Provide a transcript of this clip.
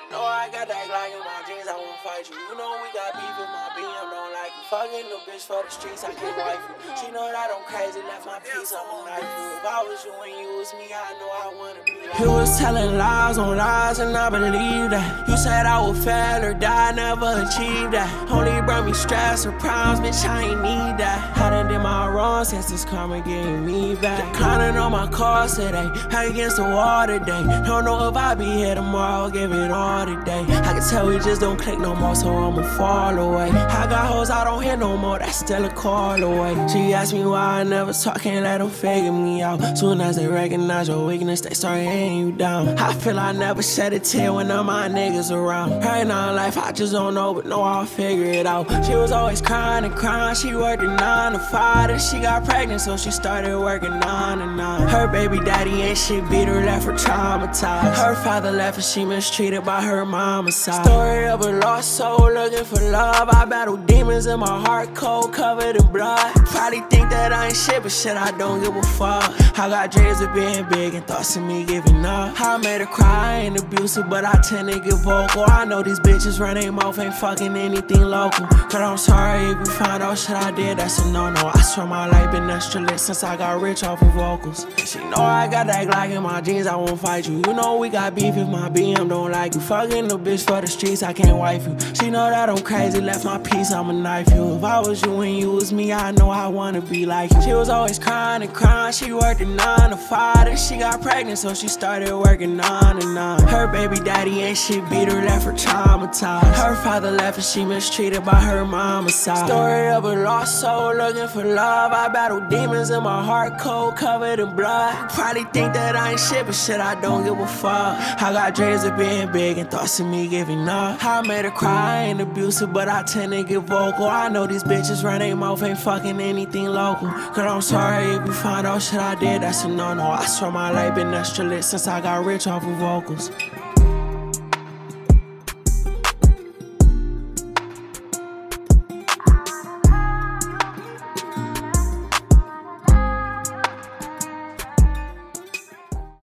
No, I got that Glock in my jeans, I won't fight you. You know we got beef with my BM, don't like you. Fucking the bitch for the streets, I can't wife you. She know that I'm crazy, left my piece, I'ma knife you. If I was you and you was me, I know I wanna be like you. Was telling lies on lies and I believe that. You said I would fail or die, never achieved that. Only brought me stress or problems, bitch, I ain't need that. I done did my wrong since this karma getting me back. Declining on my cars today, back against the wall today. Don't know if I'll be here tomorrow, give it all today. I can tell we just don't click no more, so I'ma fall away. I got hoes I don't hear no more, that's still a call away. She asked me why I never talk, can't let them figure me out. Soon as they recognize your weakness, they start hitting you down. I feel I never shed a tear when all my niggas around. Right now in life, I just don't know, but know I'll figure it out. She was always crying and crying, she worked a 9 to 5, and she got pregnant, so she started working 9 to 9. Her baby daddy ain't shit, beat her, left her traumatized. Her father left and she mistreated by her mama's side. Story of a lost soul looking for love. I battle demons in my heart, cold, covered in blood. Probably think that I ain't shit, but shit, I don't give a fuck. I got dreams of being big and thoughts of me giving up. I made her cry, I ain't abusive, but I tend to get vocal. I know these bitches run their mouth, ain't fucking anything local. But I'm sorry if you find out shit I did, that's a no-no. I swear my life been extra lit since I got rich off of vocals. She know I got that Glock in my jeans, I won't fight you. You know we got beef if my BM don't like you. Fucking the bitch for the streets, I can't wife you. She know that I'm crazy, left my piece, I'ma knife you. If I was you and you was me, I know I wanna be like you. She was always crying and crying, she worked a 9 to 5, and she got pregnant, so she started working 9 to 9. Her baby daddy ain't shit, beat her, left her traumatized. Her father left and she mistreated by her mama's side. Story of a lost soul looking for love. I battle demons in my heart, cold, covered in blood. Probably think that I ain't shit, but shit, I don't give a fuck. I got dreams of being big and thoughts of me giving up. I made her cry, I ain't abusive, but I tend to get vocal. I know these bitches run their mouth, ain't fucking anything local. Cause I'm sorry if you find out shit I did, that's a no-no. I swear my life been extra lit since I got rich off of vocals.